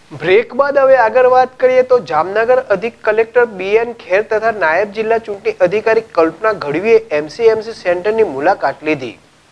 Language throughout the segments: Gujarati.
બ્રેક બાદ હવે આગળ વાત કરીએ તો જામનગર અધિક કલેક્ટર BN ખેર તથા નાયબ જિલ્લા ચૂંટણી અધિકારી કલ્પના ગઢવીએ MCMC સેન્ટરની મુલાકાત લીધી।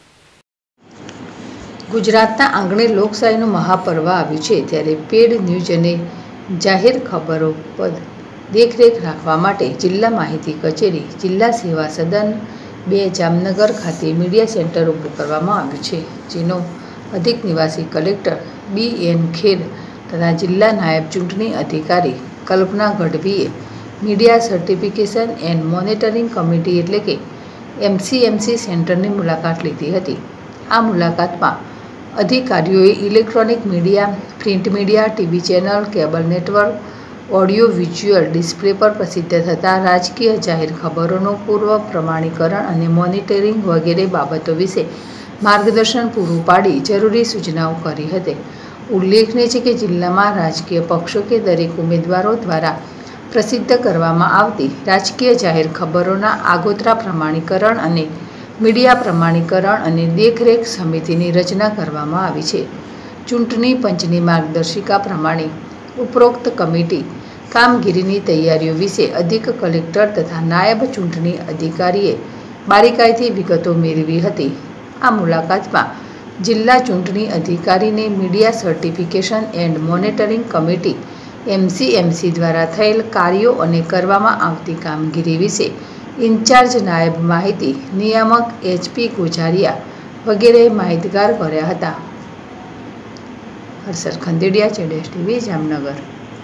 ગુજરાતના આંગણે લોકશાહીનું મહાપર્વ આવ્યું છે ત્યારે પેડ ન્યૂઝ અને જાહેર ખબરો પર દેખરેખ રાખવા માટે જિલ્લા માહિતી કચેરી જિલ્લા સેવા સદન 2 જામનગર ખાતે મીડિયા સેન્ટર ઊભું કરવામાં આવ્યું છે, જેનો અધિક નિવાસી કલેક્ટર BN ખેર તથા જિલ્લા નાયબ ચૂંટણી અધિકારી કલ્પના ગઢવીએ media certification and monitoring committee એટલે કે MCMC સેન્ટરની મુલાકાત લીધી હતી। આ મુલાકાતમાં અધિકારીઓએ electronic media, print media, TV channel, cable network, audio visual display પર પ્રસિદ્ધ થતા રાજકીય જાહેર ખબરોનું પૂર્વ પ્રમાણીકરણ અને મોનિટરિંગ વગેરે બાબતો વિશે માર્ગદર્શન પૂરું પાડી જરૂરી સૂચનાઓ કરી હતી। ઉલ્લેખનીય છે કે જિલ્લામાં રાજકીય પક્ષો કે દરેક ઉમેદવારો દ્વારા પ્રસિદ્ધ કરવામાં આવતી રાજકીય જાહેર ખબરોના આગોતરા પ્રમાણીકરણ અને મીડિયા પ્રમાણીકરણ અને દેખરેખ સમિતિની રચના કરવામાં આવી છે। ચૂંટણી પંચની માર્ગદર્શિકા પ્રમાણે ઉપરોક્ત કમિટી કામગીરીની તૈયારીઓ વિશે અધિક કલેક્ટર તથા નાયબ ચૂંટણી અધિકારીએ બારીકાઈથી વિગતો મેળવી હતી। આ મુલાકાતમાં જિલ્લા ચૂંટણી અધિકારીને media certification and monitoring committee MCMC દ્વારા થયેલ કાર્યો અને કરવામાં આવતી કામગીરી વિશે ઇન્ચાર્જ નાયબ માહિતી નિયામક HP ગોજારિયા વગેરે માહિતગાર કર્યા હતા। Harshad Khandediya, ZS TV, Jamnagar.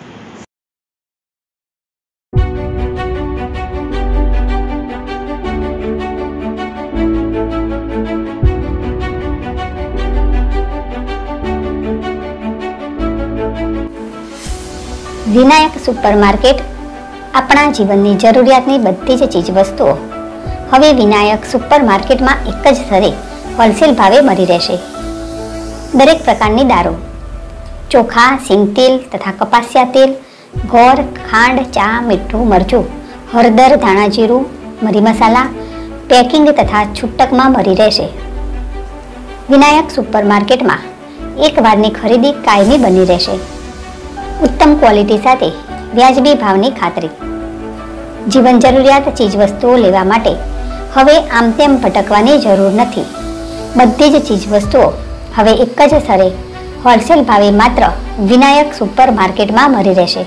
Vinayak supermarket આપણા જીવનની જરૂરિયાતની બધી જ ચીજવસ્તુઓ હવે વિનાયક સુપરમાર્કેટમાં એક જ સ્થળે હોલસેલ ભાવે મળી રહેશે। દરેક પ્રકારની દારૂ, ચોખા, સિંગતેલ તથા કપાસિયા તેલ, ગોળ, ખાંડ, ચા, મીઠું, મરચું, હળદર, ધાણા જીરું, મરી મસાલા પેકિંગ તથા છૂટકમાં મળી રહેશે। વિનાયક સુપરમાર્કેટમાં એક વારની ખરીદી કાયમી બની રહેશે। ઉત્તમ ક્વોલિટી સાથે વ્યાજબી ભાવની ખાતરી। જીવન જરૂરિયાત ચીજવસ્તુઓ લેવા માટે હવે આમ તેમ ભટકવાની જરૂર નથી। બધી જ ચીજવસ્તુઓ હવે એક જ સ્થળે હોલસેલ ભાવે માત્ર વિનાયક સુપરમાર્કેટમાં મળી રહેશે।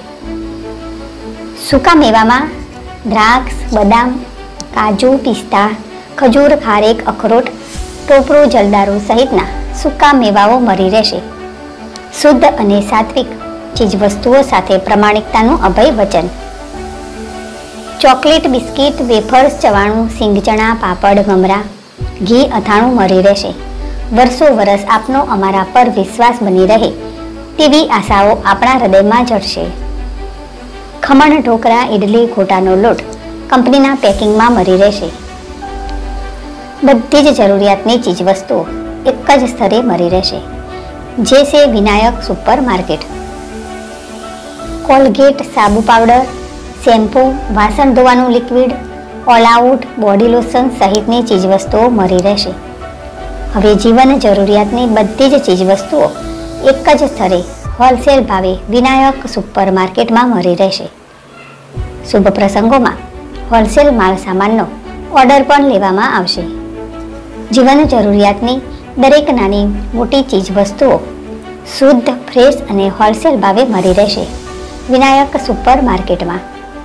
સૂકા મેવામાં દ્રાક્ષ, બદામ, કાજુ, પિસ્તા, ખજૂર, ખારેક, અખરોટ, ટોપરું, જલદારુ સહિતના સૂકા મેવાઓ મળી રહેશે। શુદ્ધ અને સાત્વિક ચીજવસ્તુઓ સાથે પ્રમાણિકતાનું અભય વચન। ચોકલેટ, બિસ્કિટ, વેફર્સ, ચવાણું, સિંગચણા, પાપડ, મમરા, ઘી, અથાણું મળી રહેશે। વર્ષો વર્ષ આપનો અમારા પર વિશ્વાસ બની રહે તેવી આશાઓ આપણા હૃદયમાં જડશે। ખમણ, ઢોકળા, ઇડલી, ગોટાનો લોટ કંપનીના પેકિંગમાં મળી રહેશે। બધી જ જરૂરિયાતની ચીજવસ્તુઓ એક જ સ્થળે મળી રહેશે, જે છે વિનાયક સુપરમાર્કેટ। કોલગેટ, સાબુ પાવડર, શેમ્પૂ, વાસણ ધોવાનું liquid, All Out, body lotion સહિતની ચીજવસ્તુઓ મળી રહેશે। હવે જીવન જરૂરિયાતની બધી જ ચીજવસ્તુઓ એક જ સ્થળે હોલસેલ ભાવે વિનાયક સુપરમાર્કેટમાં મળી રહેશે। શુભ પ્રસંગોમાં હોલસેલ માલ સામાનનો ઓર્ડર પણ લેવામાં આવશે। જીવન જરૂરિયાતની દરેક નાની મોટી ચીજવસ્તુઓ શુદ્ધ, ફ્રેશ અને હોલસેલ ભાવે મળી રહેશે વિનાયક સુપરમાર્કેટમાં।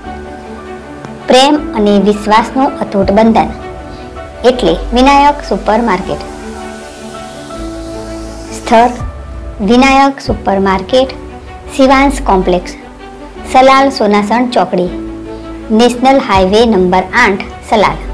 પ્રેમ અને વિશ્વાસનું અતૂટ બંધન એટલે વિનાયક સુપરમાર્કેટ। સ્થળ વિનાયક સુપરમાર્કેટ, શિવાંશ કોમ્પ્લેક્સ, સલાલ સોનાસણ ચોકડી, નેશનલ હાઈવે નંબર 8, સલાલ।